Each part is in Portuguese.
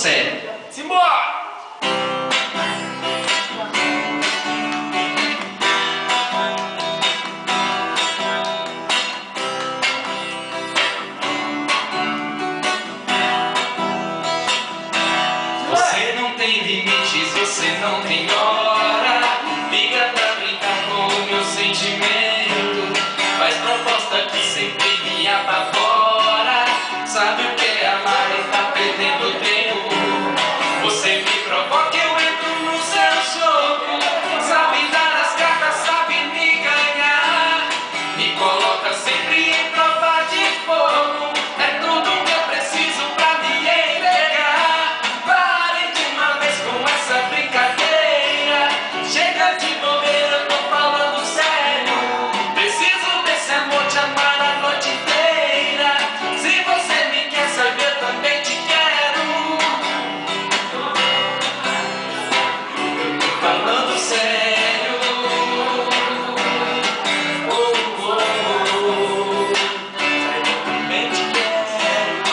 sério. Simbora! Você não tem limites, você não tem hora. Liga pra brincar com o meu sentimento. Faz proposta que sempre me apavora. Sabe o que é amar e tá perdendo tempo. Você me provoca, eu entro no seu jogo. Sabe dar as cartas, sabe me ganhar. Me coloca sempre em prova de fogo. É tudo que eu preciso pra me entregar. Pare de uma vez com essa brincadeira. Chega de bobeira, eu tô falando sério. Preciso desse amor, te amar a noite inteira. Se você me quer saber, eu também te quero. Eu tô falando sério. Oh, oh, oh. Eu também te quero.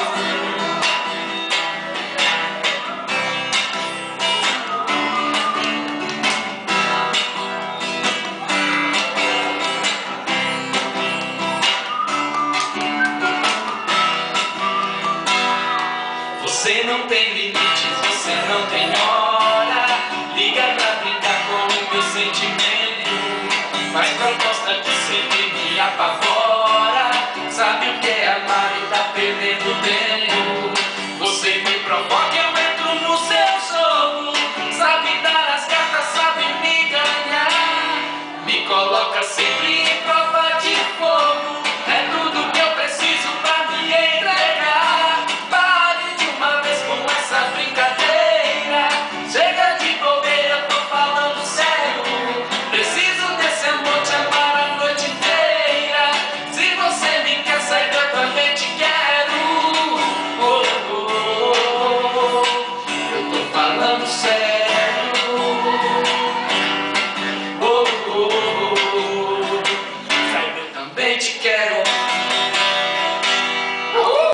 Você não tem limites, você não tem hora. Liga pra brincar com o meu sentimento. Faz proposta que sempre me apavora. Sabe o que é amar e tá perdendo tempo. Você me provoca, eu entro no seu jogo. Sabe dar as cartas, sabe me ganhar. Me coloca sempre em prova de fogo. É tudo que eu preciso pra me entregar. Pare de uma vez com essa brincadeira. Chega de bobeira, eu tô falando sério. Preciso desse amor, te amar a noite inteira. Se você me quer sair, eu também te quero. Oh, oh, oh, oh. Eu tô falando sério. Oh, oh, oh, oh. Sair, eu também te quero.